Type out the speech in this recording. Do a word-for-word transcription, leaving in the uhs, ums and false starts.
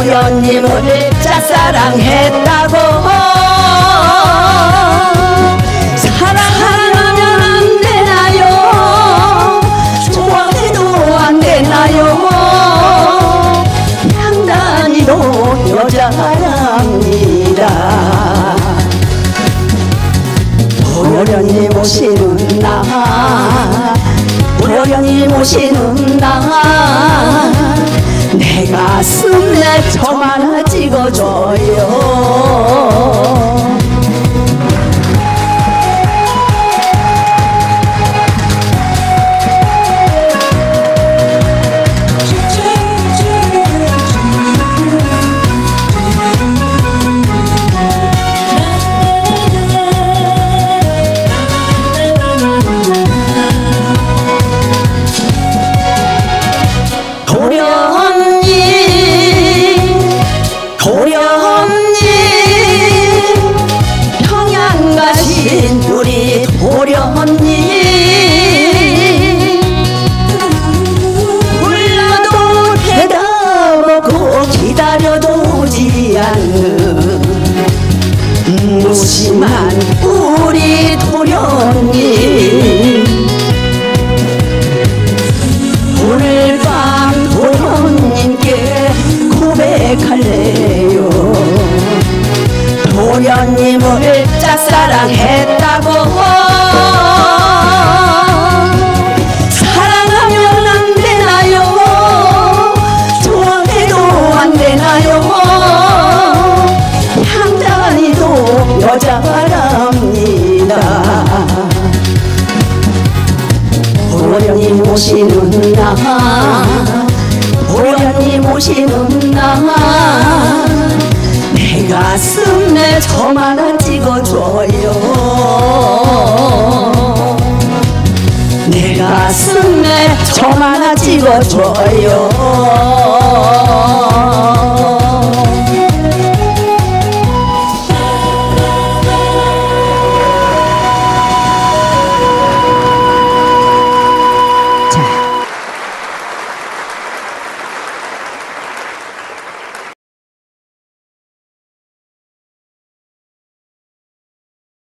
도련님을 짝사랑했다고 사랑하면 안 되나요? 좋아해도 안 되나요? 양단이도 여자랍니다. 도련님 오시는 날, 도련님 오시는 날 내 가슴에 점 하나 찍어줘요. 우리 도련님 불러도 대답 없고 기다려도 오지 않는 무심한 우리 도련님 오늘 밤 도련님께 고백할래요. 도련님을 짝사랑했다고 사랑하면 안 되나요? 좋아해도 안 되나요? 향단이도 여자랍니다. 도련님 오시는 날, 도련님 오시는 날 내 가슴에 점 하나 찍어줘요. 내 가슴에 점 하나 찍어줘요.